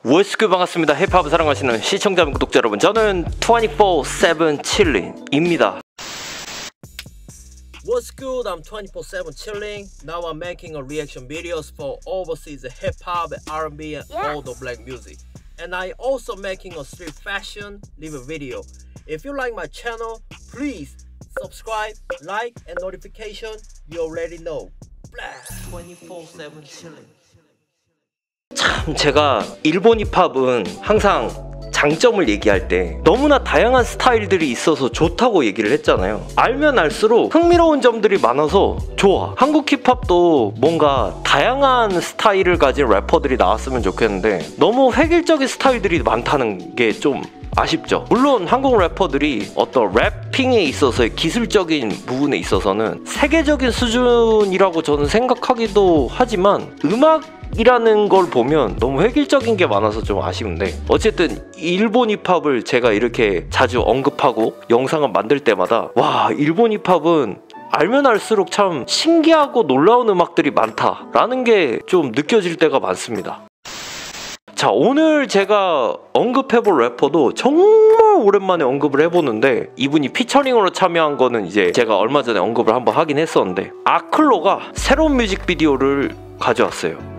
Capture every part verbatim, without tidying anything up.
월스크 반갑습니다. 힙합을 사랑하시는 시청자 구독자 여러분, 저는 이십사 세븐 chilling입니다. What's good? I'm twenty-four seven chilling. Now I'm making a reaction videos for overseas hip hop, R and B, and yes. all the black music. And I also making a street fashion live video. If you like my channel, please subscribe, like, and notification. You already know. twenty-four seven chilling. 참, 제가 일본 힙합은 항상 장점을 얘기할 때 너무나 다양한 스타일들이 있어서 좋다고 얘기를 했잖아요. 알면 알수록 흥미로운 점들이 많아서 좋아. 한국 힙합도 뭔가 다양한 스타일을 가진 래퍼들이 나왔으면 좋겠는데 너무 획일적인 스타일들이 많다는 게 좀 아쉽죠. 물론 한국 래퍼들이 어떤 래핑에 있어서의 기술적인 부분에 있어서는 세계적인 수준이라고 저는 생각하기도 하지만 음악 이라는 걸 보면 너무 획일적인 게 많아서 좀 아쉬운데, 어쨌든 일본 힙합을 제가 이렇게 자주 언급하고 영상을 만들 때마다 와, 일본 힙합은 알면 알수록 참 신기하고 놀라운 음악들이 많다라는 게 좀 느껴질 때가 많습니다. 자, 오늘 제가 언급해볼 래퍼도 정말 오랜만에 언급을 해보는데, 이분이 피처링으로 참여한 거는 이제 제가 얼마 전에 언급을 한번 하긴 했었는데, 아클로가 새로운 뮤직비디오를 가져왔어요.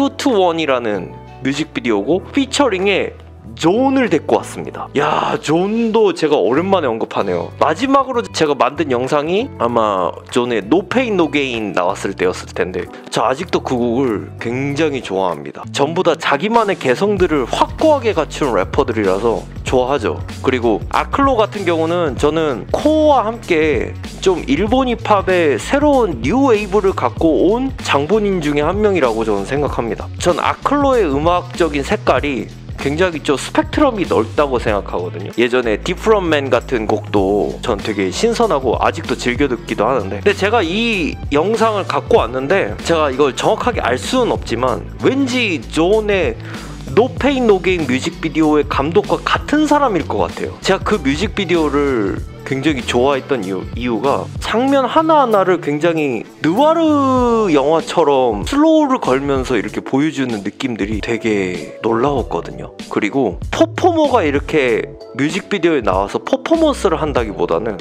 투투원이라는 뮤직비디오고 피처링에 존을 데리고 왔습니다. 야, 존도 제가 오랜만에 언급하네요. 마지막으로 제가 만든 영상이 아마 존의 No Pain No Gain 나왔을 때였을 텐데, 저 아직도 그 곡을 굉장히 좋아합니다. 전부 다 자기만의 개성들을 확고하게 갖춘 래퍼들이라서 좋아하죠. 그리고 아클로 같은 경우는 저는 코어와 함께 좀 일본 힙합의 새로운 뉴 웨이브를 갖고 온 장본인 중에 한 명이라고 저는 생각합니다. 전 아클로의 음악적인 색깔이 굉장히 좀 스펙트럼이 넓다고 생각하거든요. 예전에 Different Man 같은 곡도 전 되게 신선하고 아직도 즐겨 듣기도 하는데, 근데 제가 이 영상을 갖고 왔는데 제가 이걸 정확하게 알 수는 없지만 왠지 존의 No Pain No Gain 뮤직비디오의 감독과 같은 사람일 것 같아요. 제가 그 뮤직비디오를 굉장히 좋아했던 이유, 이유가 장면 하나하나를 굉장히 느와르 영화처럼 슬로우를 걸면서 이렇게 보여주는 느낌들이 되게 놀라웠거든요. 그리고 퍼포머가 이렇게 뮤직비디오에 나와서 퍼포먼스를 한다기보다는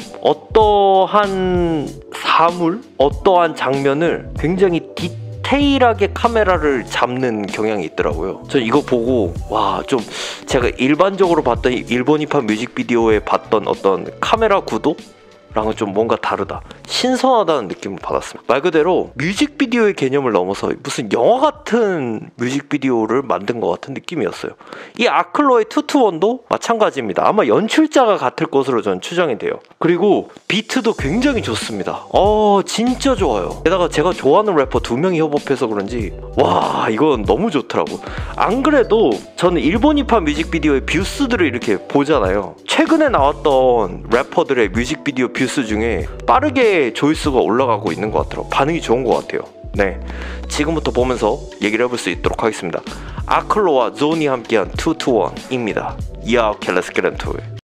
어떠한 사물, 어떠한 장면을 굉장히 디 디테일하게 카메라를 잡는 경향이 있더라고요. 저 이거 보고 와, 좀 제가 일반적으로 봤던 일본 힙합 뮤직비디오에 봤던 어떤 카메라 구도? 랑은 좀 뭔가 다르다, 신선하다는 느낌을 받았습니다. 말 그대로 뮤직비디오의 개념을 넘어서 무슨 영화 같은 뮤직비디오를 만든 것 같은 느낌이었어요. 이 아클로의 투투원도 마찬가지입니다. 아마 연출자가 같을 것으로 저는 추정이 돼요. 그리고 비트도 굉장히 좋습니다. 어, 진짜 좋아요. 게다가 제가 좋아하는 래퍼 두 명이 협업해서 그런지 와, 이건 너무 좋더라고. 안 그래도 저는 일본 힙합 뮤직비디오의 뷰스들을 이렇게 보잖아요. 최근에 나왔던 래퍼들의 뮤직비디오 뷰 뷰스 중에 빠르게 조회수가 올라가고 있는 것 같더라고요. 반응이 좋은 것 같아요. 네, 지금부터 보면서 얘기를 해볼 수 있도록 하겠습니다. 아클로와 존이 함께한 투투원입니다. Yeah, okay, let's get into it.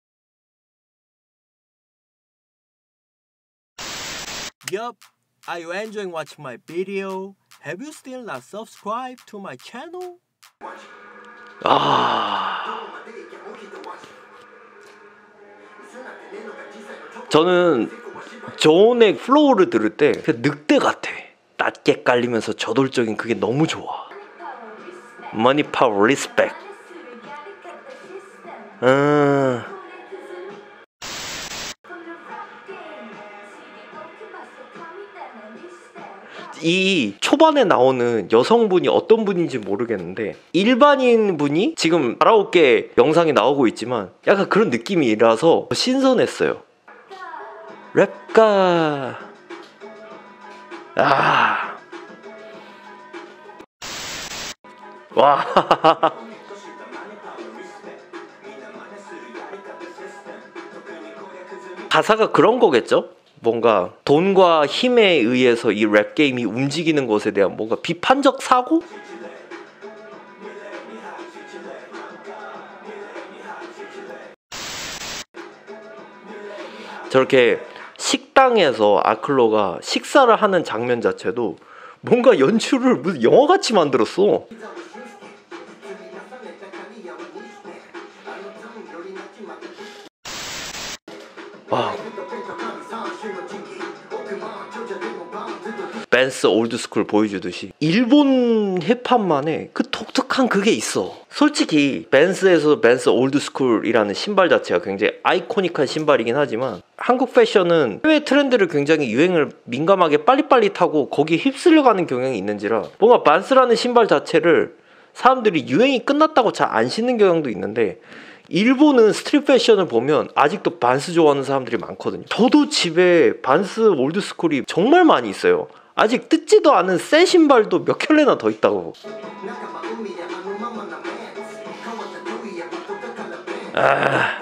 Yup, are you enjoying watching my video? Have you still not subscribed to my channel? 아... 저는 존의 플로우를 들을 때 늑대 같아. 낮게 깔리면서 저돌적인 그게 너무 좋아. Money, power, respect. 음. 이 초반에 나오는 여성분이 어떤 분인지 모르겠는데, 일반인 분이 지금 가라오케 영상이 나오고 있지만 약간 그런 느낌이라서 신선했어요. 랩가 아, 와. 가사가 그런 거겠죠? 뭔가 돈과 힘에 의해서 이 랩 게임이 움직이는 것에 대한 뭔가 비판적 사고? 저렇게 식당에서 아클로가 식사를 하는 장면 자체도 뭔가 연출을 무슨 영화같이 만들었어. 와. 벤스 올드스쿨 보여주듯이 일본 힙합만의 그 독특한 그게 있어. 솔직히 벤스에서 벤스 올드스쿨이라는 신발 자체가 굉장히 아이코닉한 신발이긴 하지만 한국 패션은 해외 트렌드를 굉장히 유행을 민감하게 빨리빨리 타고 거기에 휩쓸려가는 경향이 있는지라 뭔가 벤스라는 신발 자체를 사람들이 유행이 끝났다고 잘 안 신는 경향도 있는데 일본은 스트릿 패션을 보면 아직도 반스 좋아하는 사람들이 많거든요. 저도 집에 반스 올드스쿨이 정말 많이 있어요. 아직 뜯지도 않은 새 신발도 몇 켤레나 더 있다고. 아,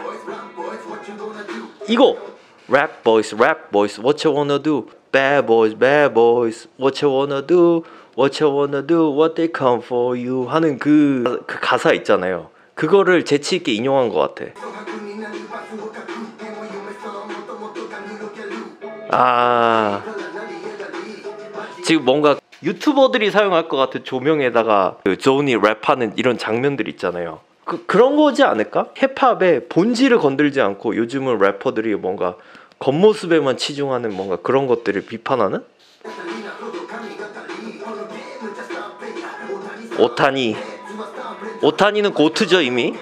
이거 Rap boys, rap boys, what you wanna do? Bad boys, bad boys, what you wanna do? What you wanna do? What they come for you? 하는 그, 그 가사 있잖아요. 그거를 재치 있게 인용한 것 같아. 아, 지금 뭔가 유튜버들이 사용할 것 같은 조명에다가 그 조니 랩하는 이런 장면들 있잖아요. 그, 그런 거지 않을까? 힙합의 본질을 건들지 않고 요즘은 래퍼들이 뭔가 겉모습에만 치중하는 뭔가 그런 것들을 비판하는? 오타니 오타니는 고트죠 이미.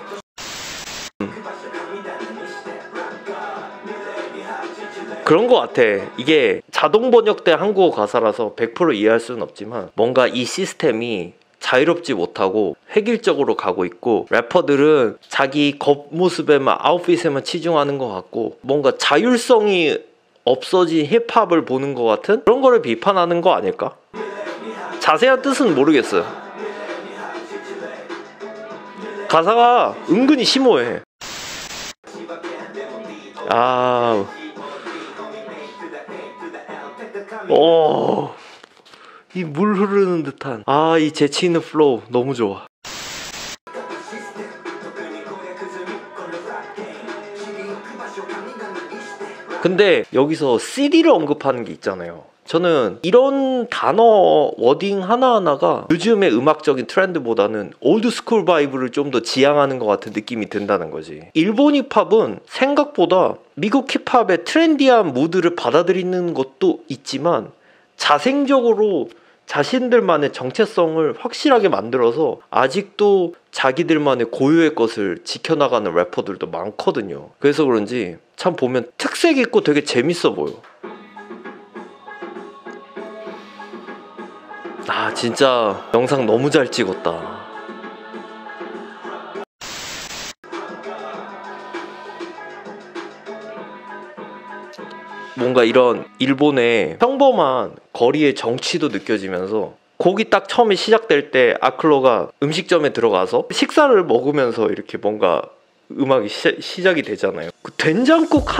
그런 거 같아. 이게 자동 번역된 한국어 가사라서 백 퍼센트 이해할 수는 없지만 뭔가 이 시스템이 자유롭지 못하고 획일적으로 가고 있고 래퍼들은 자기 겉모습에만 아웃핏에만 치중하는 것 같고 뭔가 자율성이 없어진 힙합을 보는 것 같은 그런 거를 비판하는 거 아닐까? 자세한 뜻은 모르겠어요. 가사가 은근히 심오해. 아, 오, 이 물 흐르는 듯한 아, 이 재치 있는 플로우 너무 좋아. 근데 여기서 씨디를 언급하는 게 있잖아요. 저는 이런 단어 워딩 하나하나가 요즘의 음악적인 트렌드보다는 올드스쿨 바이브를 좀 더 지향하는 것 같은 느낌이 든다는 거지. 일본 힙합은 생각보다 미국 힙합의 트렌디한 무드를 받아들이는 것도 있지만 자생적으로 자신들만의 정체성을 확실하게 만들어서 아직도 자기들만의 고유의 것을 지켜나가는 래퍼들도 많거든요. 그래서 그런지 참 보면 특색 있고 되게 재밌어 보여. 아, 진짜 영상 너무 잘 찍었다. 뭔가 이런 일본의 평범한 거리의 정치도 느껴지면서 곡이 딱 처음에 시작될 때 아클로가 음식점에 들어가서 식사를 먹으면서 이렇게 뭔가 음악이 시, 시작이 되잖아요. 그 된장국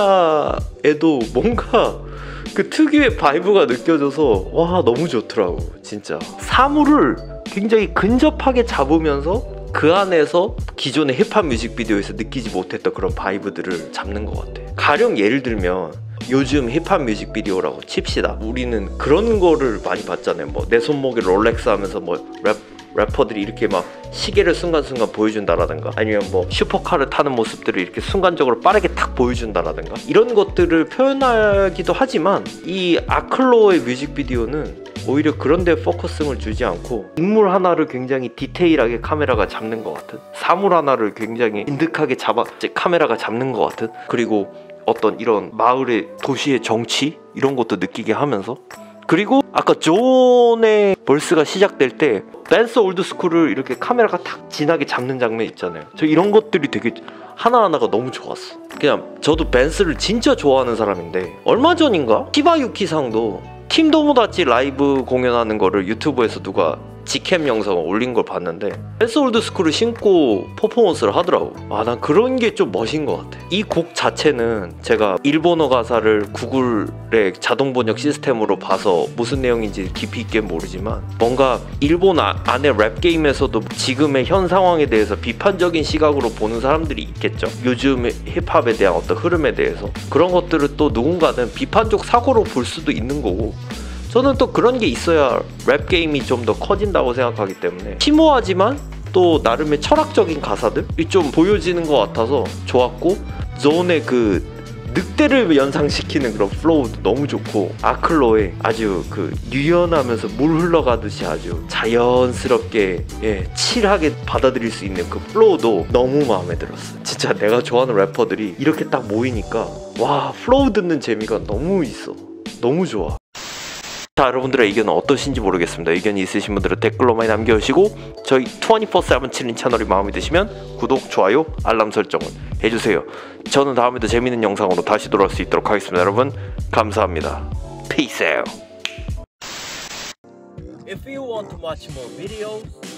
하나에도 뭔가 그 특유의 바이브가 느껴져서 와, 너무 좋더라고. 진짜 사물을 굉장히 근접하게 잡으면서 그 안에서 기존의 힙합 뮤직비디오에서 느끼지 못했던 그런 바이브들을 잡는 것 같아. 가령 예를 들면 요즘 힙합 뮤직비디오라고 칩시다. 우리는 그런 거를 많이 봤잖아요. 뭐 내 손목에 롤렉스 하면서 뭐 랩, 래퍼들이 이렇게 막 시계를 순간순간 보여준다라든가 아니면 뭐 슈퍼카를 타는 모습들을 이렇게 순간적으로 빠르게 탁 보여준다라든가 이런 것들을 표현하기도 하지만 이 아클로의 뮤직비디오는 오히려 그런 데 포커싱을 주지 않고 인물 하나를 굉장히 디테일하게 카메라가 잡는 것 같은, 사물 하나를 굉장히 인득하게 잡아 카메라가 잡는 것 같은, 그리고 어떤 이런 마을의 도시의 정치 이런 것도 느끼게 하면서, 그리고 아까 존의 벌스가 시작될 때 댄스 올드스쿨을 이렇게 카메라가 탁 진하게 잡는 장면 있잖아요. 저 이런 것들이 되게 하나하나가 너무 좋았어. 그냥 저도 벤스를 진짜 좋아하는 사람인데 얼마 전인가 시바유키상도 팀 도모다치 라이브 공연하는 거를 유튜브에서 누가 직캠 영상을 올린 걸 봤는데 댄스 올드스쿨을 신고 퍼포먼스를 하더라고. 아, 난 그런 게 좀 멋인 것 같아. 이 곡 자체는 제가 일본어 가사를 구글의 자동 번역 시스템으로 봐서 무슨 내용인지 깊이 있게 모르지만 뭔가 일본 아, 안에 랩 게임에서도 지금의 현 상황에 대해서 비판적인 시각으로 보는 사람들이 있겠죠. 요즘 힙합에 대한 어떤 흐름에 대해서 그런 것들을 또 누군가는 비판적 사고로 볼 수도 있는 거고, 저는 또 그런 게 있어야 랩 게임이 좀 더 커진다고 생각하기 때문에 심오하지만 또 나름의 철학적인 가사들이 좀 보여지는 것 같아서 좋았고, 존의 그 늑대를 연상시키는 그런 플로우도 너무 좋고, 아클로의 아주 그 유연하면서 물 흘러가듯이 아주 자연스럽게 예, 칠하게 받아들일 수 있는 그 플로우도 너무 마음에 들었어. 진짜 내가 좋아하는 래퍼들이 이렇게 딱 모이니까 와, 플로우 듣는 재미가 너무 있어. 너무 좋아. 자, 여러분들의 의견은 어떠신지 모르겠습니다. 의견이 있으신 분들은 댓글로 많이 남겨주시고, 저희 이십사 세븐 칠인 채널이 마음에 드시면 구독, 좋아요, 알람 설정을 해주세요. 저는 다음에도 재밌는 영상으로 다시 돌아올 수 있도록 하겠습니다. 여러분 감사합니다. Peace out. If you want to watch more videos,